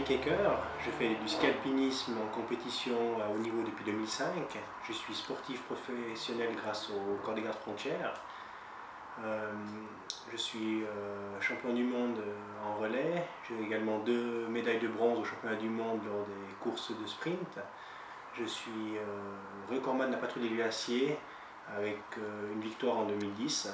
Yannick Ecker, je fais du ski alpinisme en compétition à haut niveau depuis 2005. Je suis sportif professionnel grâce au Corps des Gardes Frontières. Je suis champion du monde en relais. J'ai également 2 médailles de bronze au championnat du monde lors des courses de sprint. Je suis recordman de la patrouille des glaciers avec une victoire en 2010.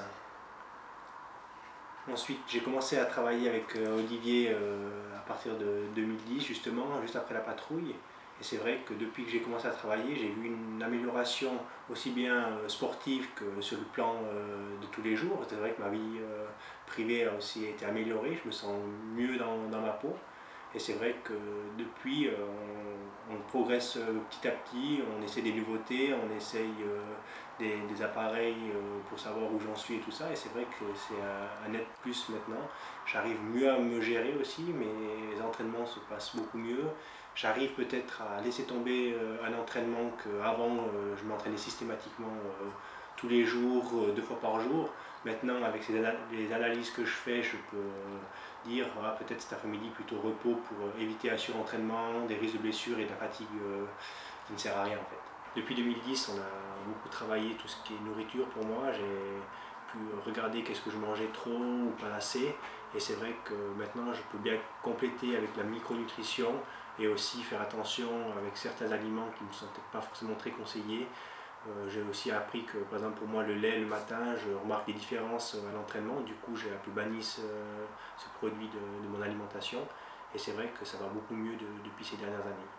Ensuite, j'ai commencé à travailler avec Olivier à partir de 2010, justement, juste après la patrouille. Et c'est vrai que depuis que j'ai commencé à travailler, j'ai vu une amélioration aussi bien sportive que sur le plan de tous les jours. C'est vrai que ma vie privée a aussi été améliorée, je me sens mieux dans ma peau. Et c'est vrai que depuis, on progresse petit à petit, on essaie des nouveautés, on essaye des appareils pour savoir où j'en suis et tout ça. Et c'est vrai que c'est un net plus maintenant. J'arrive mieux à me gérer aussi, mes entraînements se passent beaucoup mieux. J'arrive peut-être à laisser tomber un entraînement qu'avant je m'entraînais systématiquement tous les jours, 2 fois par jour. Maintenant, avec les analyses que je fais, je peux dire peut-être cet après-midi plutôt repos pour éviter un surentraînement, des risques de blessures et de la fatigue qui ne sert à rien en fait. Depuis 2010, on a beaucoup travaillé tout ce qui est nourriture pour moi. J'ai pu regarder qu'est-ce que je mangeais trop ou pas assez. Et c'est vrai que maintenant, je peux bien compléter avec la micronutrition et aussi faire attention avec certains aliments qui ne sont peut-être pas forcément très conseillés. J'ai aussi appris que, par exemple, pour moi, le lait le matin, je remarque des différences à l'entraînement. Du coup, j'ai un peu banni ce produit de mon alimentation. Et c'est vrai que ça va beaucoup mieux depuis ces dernières années.